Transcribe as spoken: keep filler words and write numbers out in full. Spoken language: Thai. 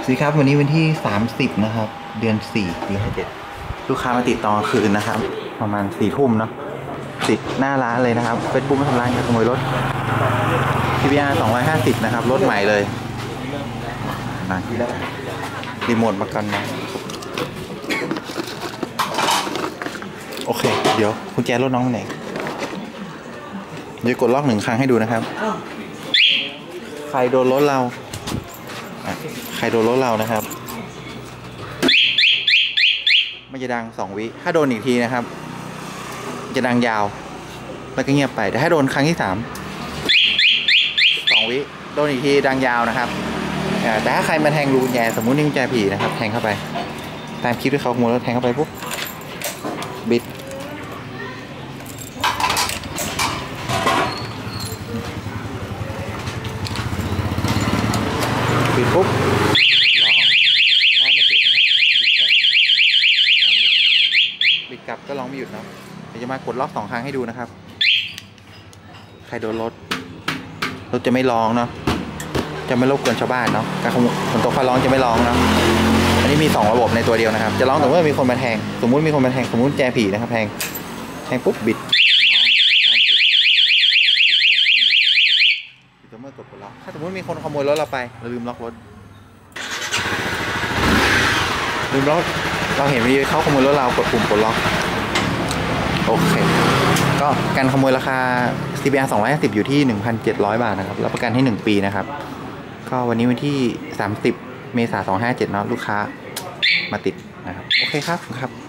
สวัสดีครับวันนี้วันที่สามสิบนะครับเดือนสี่ปีห้าเจ็ดลูกค้ามาติดตอนคืนนะครับประมาณสี่ทุ่มเนาะติดหน้าร้านเลยนะครับเฟซบุ๊กมาทำร้านขโมยรถ ที วี อาร์ สองร้อยห้าสิบนะครับรถใหม่เลยนะรีโมทประกันนะโอเคเดี๋ยวกุญแจรถน้องไปไหนเดี๋ยวกดล็อกหนึ่งครั้งให้ดูนะครับใครโดนรถเราใครโดนรถเรานะครับมันจะดังสองวิถ้าโดนอีกทีนะครับจะดังยาวแล้วก็เงียบไปแต่ถ้าโดนครั้งที่สามสองวิโดนอีกทีดังยาวนะครับแต่ถ้าใครมาแทงรูกุญแจสมมุตินี่กุญแจผีนะครับแทงเข้าไปตามคลิปที่เขาขโมยแล้วแทงเข้าไปปุ๊บบิดบิดปุ๊บล้อล้อไม่ติดนะครับบิดกลับบิดกลับก็ร้องไม่หยุดเนาะเดี๋ยวจะมากดล็อกสองครั้งให้ดูนะครับใครโดนรถรถจะไม่ร้องเนาะจะไม่รบกวนชาวบ้านเนาะการขโมยฝนตกฟ้าร้องจะไม่ร้องเนาะอันนี้มีสองระบบในตัวเดียวนะครับจะร้องแต่เมื่อมีคนมาแทงสมมุติมีคนมาแทงสมมุติแจผีนะครับแทงแทงปุ๊บบิดร้องการปิดปิดตัวเมื่อกดปลดล็อกถ้าสมมติมีคนขโมยรถเราไปเราลืมล็อกรถลืมล็อกเราเห็นวิดีโอเขาขโมยรถเรากดปุ่มปลดล็อกโอเคก็การขโมยราคา ซี บี อาร์ สองร้อยห้าสิบอยู่ที่ หนึ่งพันเจ็ดร้อย บาทนะครับรับประกันให้หนึ่งปีนะครับก็วันนี้วันที่สามสิบเมษายนสองห้าเจ็ดเนาะลูกค้ามาติดนะครับโอเคครับครับ